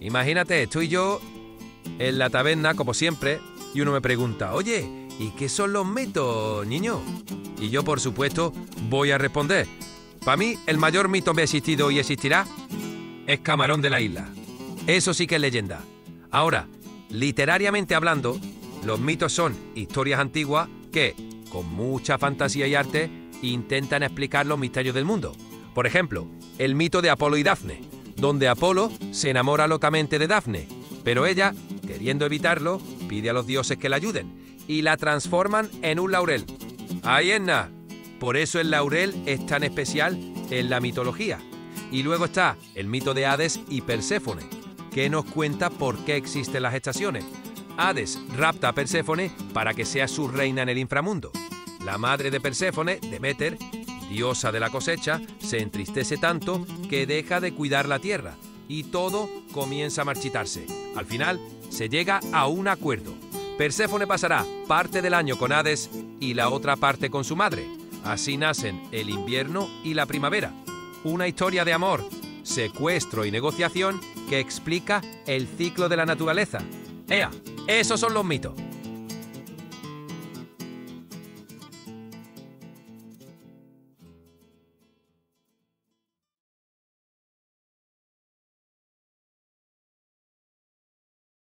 Imagínate, estoy yo en la taberna, como siempre, y uno me pregunta, oye, ¿y qué son los mitos, niño? Y yo, por supuesto, voy a responder. Para mí, el mayor mito que ha existido y existirá es Camarón de la Isla. Eso sí que es leyenda. Ahora, literariamente hablando, los mitos son historias antiguas que, con mucha fantasía y arte, intentan explicar los misterios del mundo. Por ejemplo, el mito de Apolo y Dafne, donde Apolo se enamora locamente de Dafne, pero ella, queriendo evitarlo, pide a los dioses que la ayuden y la transforman en un laurel. Ahí es nada. Por eso el laurel es tan especial en la mitología. Y luego está el mito de Hades y Perséfone, que nos cuenta por qué existen las estaciones. Hades rapta a Perséfone para que sea su reina en el inframundo. La madre de Perséfone, Deméter, diosa de la cosecha, se entristece tanto que deja de cuidar la tierra y todo comienza a marchitarse. Al final, se llega a un acuerdo. Perséfone pasará parte del año con Hades y la otra parte con su madre. Así nacen el invierno y la primavera. Una historia de amor, secuestro y negociación que explica el ciclo de la naturaleza. ¡Ea! Esos son los mitos.